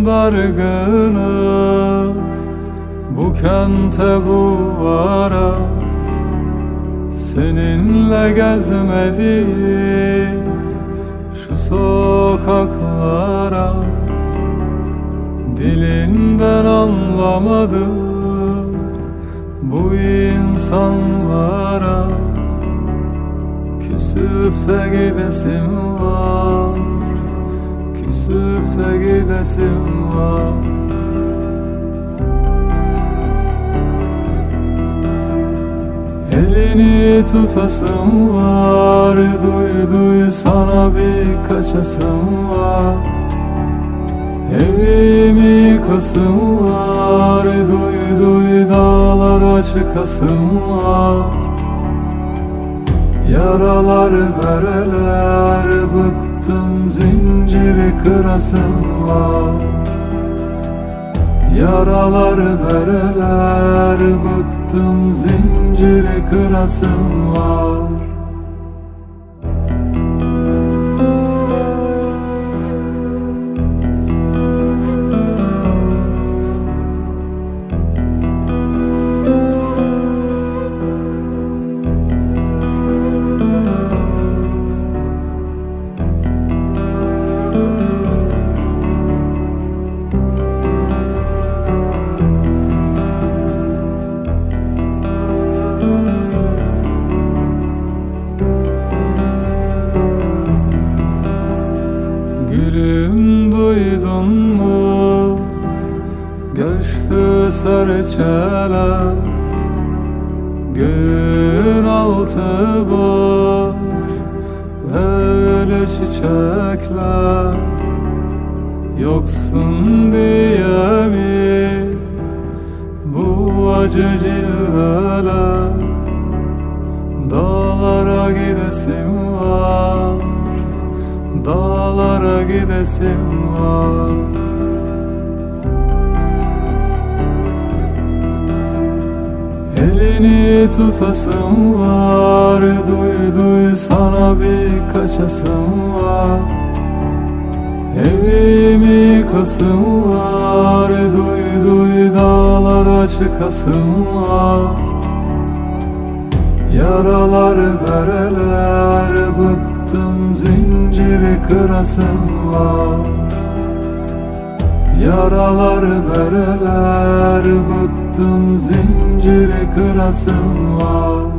dargını bu kente bu ara, seninle gezmedim şu sokaklara. Dilinden anlamadım bu insanlara. Küsüp de gidesim var, küsüp de gidesim var. Elini tutasım var, duy duy sana bir kaçasım var. Evimi yıkasım var, duy duy dağlara çıkasım var. Yaralar bereler, bıktım zinciri kırasım var. Yaralar bereler, bıktım zinciri kırasım var. Gülüm duydun mu? Göçtü serçeler, gün altı boş ve ölü çiçekler. Yoksun diye mi bu acı cilveler? Dağlara gidesim var, dağlara gidesim var. Elini tutasım var, duy duy sana bir kaçasım var. Evimi yıkasım var, duy duy dağlara çıkasım var. Yaralar bereler, bıktım zinciri kırasım var. Yaralar bereler, bıktım zinciri kırasım var.